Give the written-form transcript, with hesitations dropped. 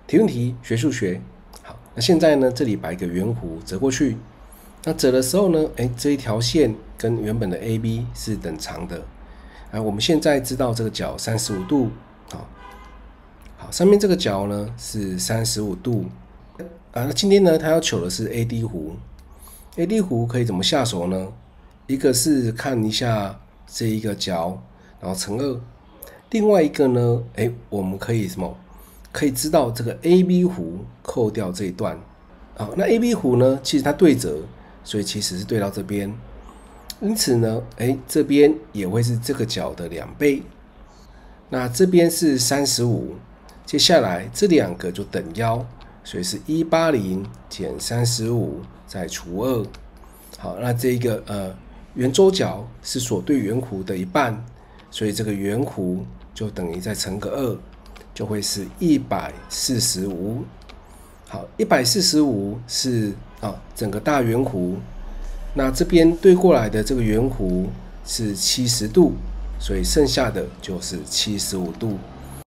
提问题学数学。好，那现在呢，这里把一个圆弧折过去，那折的时候呢，这一条线跟原本的 AB 是等长的。我们现在知道这个角35度，好，上面这个角呢是35度。那今天呢，他要求的是 AD 弧。AD 弧可以怎么下手呢？一个是看一下这一个角，然后乘2。另外一个呢，我们可以什么？可以知道这个 AB 弧扣掉这一段。好，那 AB 弧呢，其实它对折，所以其实是对到这边。因此呢，这边也会是这个角的2倍。那这边是35，接下来这两个就等腰，所以是180减35再除2。好，那这个圆周角是所对圆弧的一半，所以这个圆弧就等于再乘个2，就会是145。好，145是整个大圆弧。那这边对过来的这个圆弧是70度，所以剩下的就是75度。